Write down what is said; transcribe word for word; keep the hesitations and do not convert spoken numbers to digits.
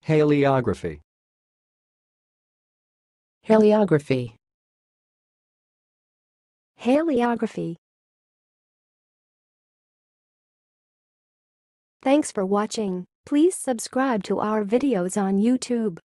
haliography, haliography, haliography. Thanks for watching. Please subscribe to our videos on YouTube.